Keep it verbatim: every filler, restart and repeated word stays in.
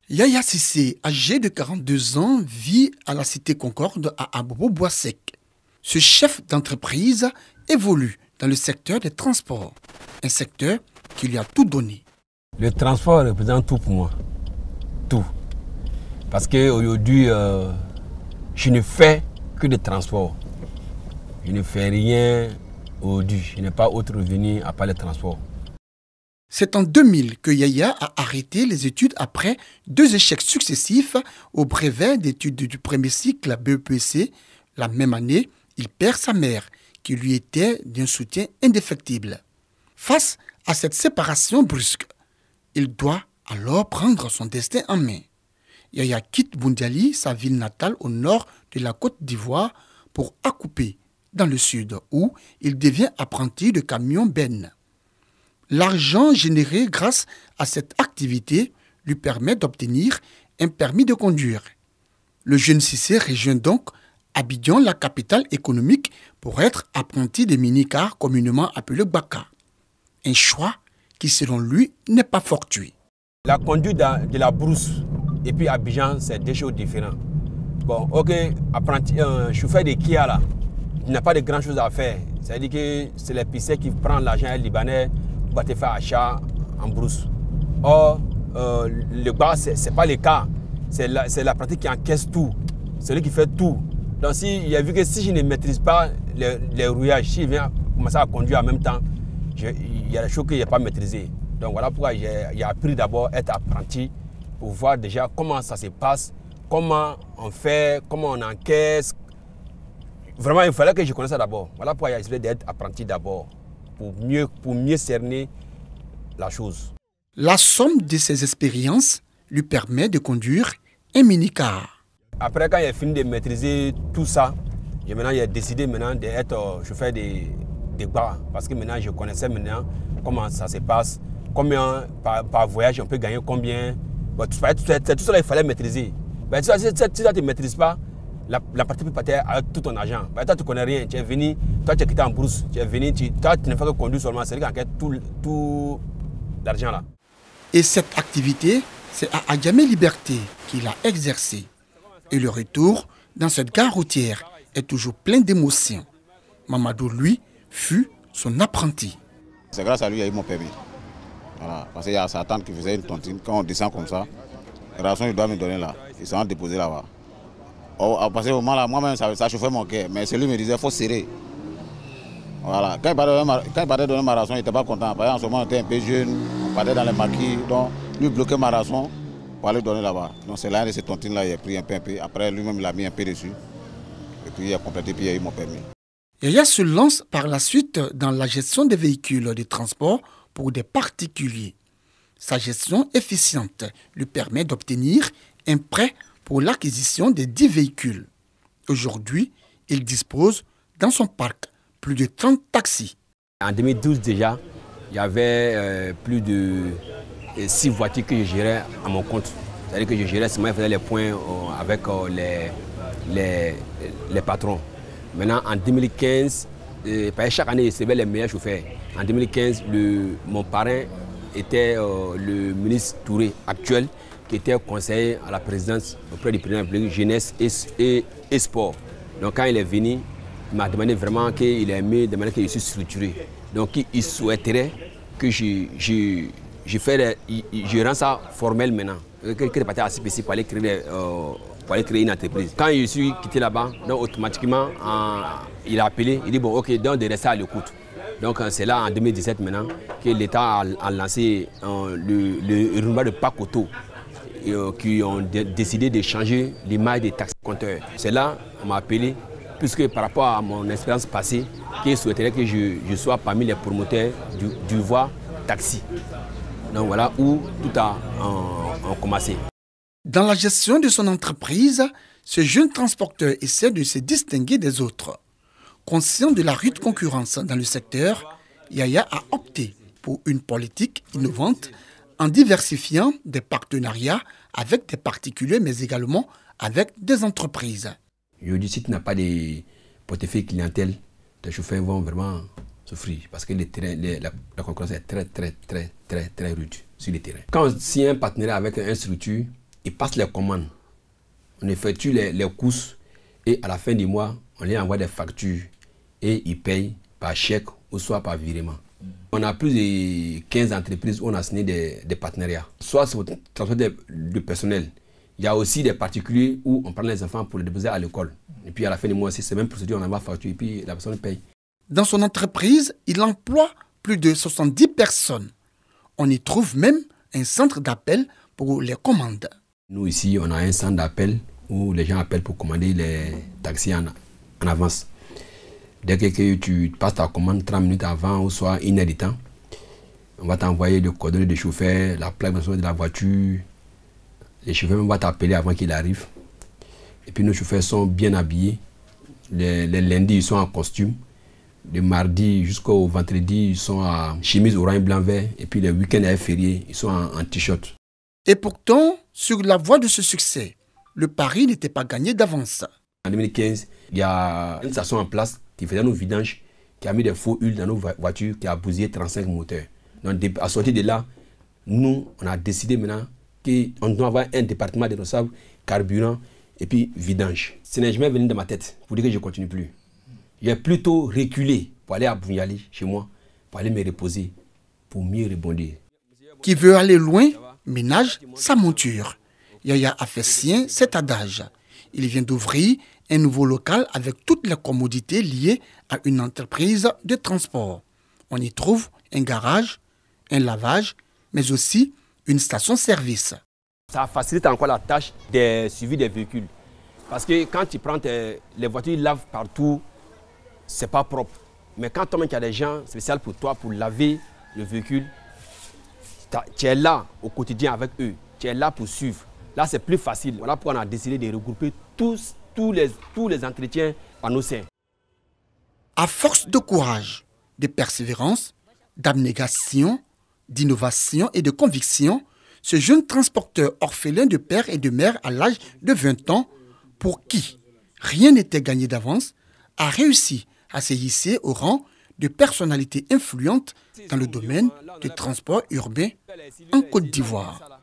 Yaya Cissé, âgé de quarante-deux ans, vit à la cité Concorde à Abobo-Bois-Sec. Ce chef d'entreprise évolue dans le secteur des transports, un secteur qui lui a tout donné. Le transport représente tout pour moi, tout. Parce qu'aujourd'hui, euh, je ne fais que des transports. Je ne fais rien aujourd'hui, je n'ai pas autre revenu à part les transports. C'est en deux mille que Yaya a arrêté les études après deux échecs successifs au brevet d'études du premier cycle B E P C. La même année, il perd sa mère, qui lui était d'un soutien indéfectible. Face à cette séparation brusque, il doit alors prendre son destin en main. Yaya quitte Boundiali, sa ville natale au nord de la Côte d'Ivoire, pour accouper dans le sud, où il devient apprenti de camion-benne. L'argent généré grâce à cette activité lui permet d'obtenir un permis de conduire. Le jeune Cissé rejoint donc Abidjan, la capitale économique, pour être apprenti de mini-cars communément appelé Baka. Un choix qui, selon lui, n'est pas fortuit. La conduite de la brousse et puis Abidjan, c'est deux choses différentes. Bon, ok, apprenti, euh, chauffeur de Kia là, il n'a pas de grand chose à faire. C'est-à-dire que c'est les pissés qui prennent l'argent libanais pour te faire achat en brousse. Or, euh, le bas, ce n'est pas le cas. C'est l'apprenti qui encaisse tout. C'est lui qui fait tout. Donc, si, il a vu que si je ne maîtrise pas les, les rouillages, si je viens commencer à conduire en même temps, je, il y a des choses que je n'ai pas maîtrisées. Donc, voilà pourquoi j'ai appris d'abord à être apprenti pour voir déjà comment ça se passe, comment on fait, comment on encaisse. Vraiment, il fallait que je connaisse ça d'abord. Voilà pourquoi j'ai essayé d'être apprenti d'abord, pour mieux, pour mieux cerner la chose. La somme de ses expériences lui permet de conduire un mini-car. Après, quand j'ai fini de maîtriser tout ça, j'ai maintenant j'ai décidé maintenant d'être chauffeur de, de bar. Parce que maintenant, je connaissais maintenant comment ça se passe, combien par, par voyage on peut gagner, combien. Bon, tout, tout, tout ça, il fallait maîtriser. Ben, si, si, si tu ne maîtrises pas, la, la partie peut partir avec tout ton argent. Ben, toi, tu ne connais rien. Tu es venu, toi, tu es quitté en brousse. Tu es venu, tu, toi, tu ne fais que conduire seulement. C'est lui qui enquête tout, tout l'argent là. Et cette activité, c'est à Adjamé Liberté qu'il a exercé. Et le retour dans cette gare routière est toujours plein d'émotions. Mamadou, lui, fut son apprenti. C'est grâce à lui qu'il a eu mon permis. Voilà. Parce qu'il y a sa tante qui faisait une tontine. Quand on descend comme ça, la ration, il doit me donner là. Ils s'en déposé là-bas. À partir du moment là, moi-même, ça, ça chauffait mon cœur. Mais celui me disait, il faut serrer. Voilà. Quand il partait donner ma ration, il n'était pas content. Parce qu'en ce moment, on était un peu jeune, on partait dans les maquis. Donc, lui bloquait ma ration pour aller donner là-bas. Donc, c'est là de ces tontines-là, il a pris un peu, un peu. Après, lui-même, il a mis un peu dessus. Et puis, il a complété, puis il a eu mon permis. Yaya se lance par la suite dans la gestion des véhicules de transport pour des particuliers. Sa gestion efficiente lui permet d'obtenir un prêt pour l'acquisition de dix véhicules. Aujourd'hui, il dispose dans son parc plus de trente taxis. En deux mille douze déjà, il y avait euh, plus de six voitures que je gérais à mon compte. C'est-à-dire que je gérais, c'est moi qui faisais les points euh, avec euh, les, les, les patrons. Maintenant, en deux mille quinze, euh, chaque année, je recevais les meilleurs chauffeurs. En deux mille quinze, le, mon parrain était euh, le ministre Touré actuel, qui était conseiller à la présidence auprès du président de la République jeunesse et, et, et sport. Donc quand il est venu, il m'a demandé vraiment qu'il aimait de manière que je suis structuré. Donc il souhaiterait que je, je, je, fais, je, je rends ça formel maintenant. Que je partais à C P C pour aller créer, euh, pour aller créer une entreprise. Quand je suis quitté là-bas, donc automatiquement, en, il a appelé, il dit bon ok, donc de rester à l'écoute. Donc c'est là en deux mille dix-sept maintenant que l'État a, a lancé euh, le, le renouveau de Pakoto, et, euh, qui ont décidé de changer l'image des taxis compteurs. C'est là qu'on m'a appelé, puisque par rapport à mon expérience passée, qu'ils souhaiteraient que je, je sois parmi les promoteurs du, du voie taxi. Donc voilà où tout a en, en commencé. Dans la gestion de son entreprise, ce jeune transporteur essaie de se distinguer des autres. Conscient de la rude concurrence dans le secteur, Yaya a opté pour une politique innovante en diversifiant des partenariats avec des particuliers, mais également avec des entreprises. Je dis, si tu n'as pas de portefeuille clientèle, tes chauffeurs vont vraiment souffrir parce que les terrains, les, la, la concurrence est très, très, très, très, très rude sur les terrains. Quand on signe un partenariat avec une structure, ils passent les commandes, on effectue les, les courses et à la fin du mois, on les envoie des factures et ils payent par chèque ou soit par virement. On a plus de quinze entreprises où on a signé des, des partenariats. Soit sur le transport de, de personnel. Il y a aussi des particuliers où on prend les enfants pour les déposer à l'école. Et puis à la fin du mois, c'est la même procédure, on envoie facture et puis la personne paye. Dans son entreprise, il emploie plus de soixante-dix personnes. On y trouve même un centre d'appel pour les commandes. Nous ici, on a un centre d'appel où les gens appellent pour commander les taxis en, en avance. Dès que tu passes ta commande trente minutes avant ou soit une heure de temps, on va t'envoyer le coordonnées de chauffeur, la plaque de la voiture. Les chauffeurs vont t'appeler avant qu'il arrive. Et puis nos chauffeurs sont bien habillés. Les, les lundis, ils sont en costume. Le mardi jusqu'au vendredi, ils sont en chemise orange, blanc, vert. Et puis les week-ends et fériés, ils sont en, en t-shirt. Et pourtant, sur la voie de ce succès, le pari n'était pas gagné d'avance. En deux mille quinze, il y a une station en place qui faisait nos vidanges, qui a mis des faux huiles dans nos voitures, qui a bousillé trente-cinq moteurs. Donc à sortir de là, nous, on a décidé maintenant qu'on doit avoir un département de responsable, carburant et puis vidange. Ce n'est jamais venu dans ma tête pour dire que je ne continue plus. J'ai plutôt reculé pour aller à Bunyali, chez moi, pour aller me reposer, pour mieux rebondir. Qui veut aller loin, ménage sa monture. Yaya a fait sien cet adage. Il vient d'ouvrir un nouveau local avec toutes les commodités liées à une entreprise de transport. On y trouve un garage, un lavage, mais aussi une station-service. Ça facilite encore la tâche de suivi des véhicules. Parce que quand tu prends tes, les voitures, ils lavent partout, c'est pas propre. Mais quand tu as des gens spéciaux pour toi, pour laver le véhicule, tu es là au quotidien avec eux. Tu es là pour suivre. Là, c'est plus facile. Voilà pourquoi on a décidé de regrouper tous, tous, les, tous les entretiens en nos seins. À force de courage, de persévérance, d'abnégation, d'innovation et de conviction, ce jeune transporteur orphelin de père et de mère à l'âge de vingt ans, pour qui rien n'était gagné d'avance, a réussi à se hisser au rang de personnalité influente dans le domaine du transport urbain en Côte d'Ivoire.